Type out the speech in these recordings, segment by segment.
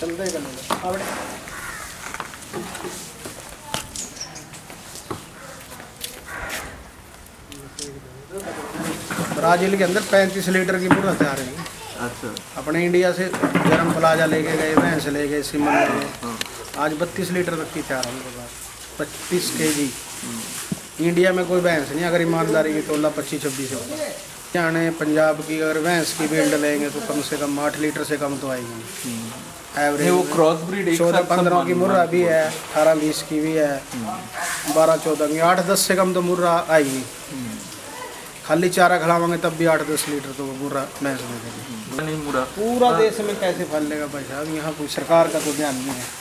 चलते ही आपने ब्राजील के अंदर 35 लीटर की मुर्रा तैयार है। अच्छा। अपने इंडिया से गर्म प्लाजा लेके गए, भैंस ले गए, सीमन ले गए। आज 32 लीटर तक की तैयार है उनके पास, 25 kg। इंडिया में कोई भैंस नहीं, अगर ईमानदारी की तोला 25-26 होगा। जाने पंजाब की अगर भैंस की बिल्ड लेंगे तो कम से कम 8 लीटर से कम तो आएगी एवरेज। वो क्रॉस ब्रीड 14-15 की मुर्रा भी है, 18-20 की भी है, 12-14 की, 8-10 से कम तो मुर्रा आएगी। खाली चारा खिलावांगे तब भी 8-10 लीटर तो मुर्रा भैंस में देगी। नहीं मुर्रा पूरा देश में कैसे फैल लेगा भाई साहब? यहाँ कोई सरकार का तो ध्यान नहीं है,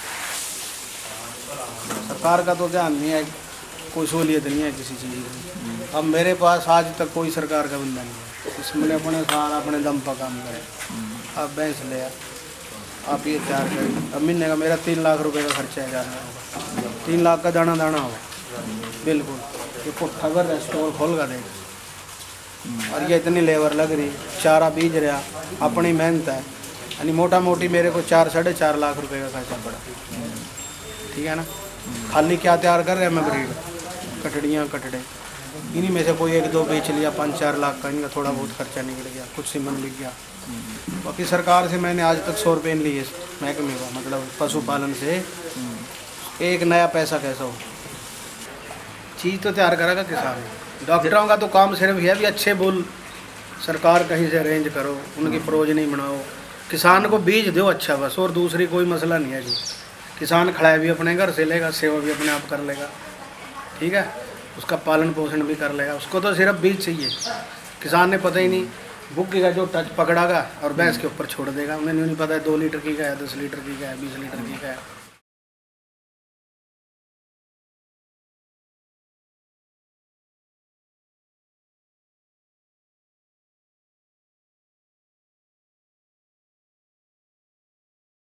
सरकार का तो ध्यान नहीं है, कोई सहूलियत नहीं है किसी चीज़ की। अब मेरे पास आज तक कोई सरकार का बंदा नहीं है, इसमें अपने सारा अपने दम पर काम करे। आप भैंस ले आप ये तैयार करें, अब महीने का मेरा 3 लाख रुपए का खर्चा है जाना होगा, 3 लाख का दाना होगा बिल्कुल। ये पुट्ठा कर स्टोर खोल कर देगा और ये इतनी लेबर लग रही, चारा बीज रहा, अपनी मेहनत है, यानी मोटा मोटी मेरे को 4-4.5 लाख रुपए का खर्चा पड़ा। ठीक है ना? खाली क्या तैयार कर रहे हैं मैं ब्रीड, कटड़ियाँ कटड़े, इन्हीं में से कोई 1-2 बेच लिया, 5-4 लाख का इनका थोड़ा बहुत खर्चा निकल गया, कुछ सीमन बिक गया। बाकी सरकार से मैंने आज तक 100 रुपये लिए महकमे का, मतलब पशुपालन से एक नया पैसा कैसा हो। चीज़ तो तैयार करेगा किसान। डॉक्टरों का तो काम सिर्फ यह भी अच्छे बोल, सरकार कहीं से अरेंज करो, उनकी प्रोजनी बनाओ, किसान को बीज दो अच्छा बस, और दूसरी कोई मसला नहीं है जी। किसान खड़ा भी अपने घर से लेगा, सेवा भी अपने आप कर लेगा, ठीक है, उसका पालन पोषण भी कर लेगा, उसको तो सिर्फ बीज चाहिए। किसान ने पता ही नहीं, बुक का जो टच पकड़ागा और भैंस के ऊपर छोड़ देगा, उन्हें नहीं पता है 2 लीटर की का है, 10 लीटर की का है, 20 लीटर की का है।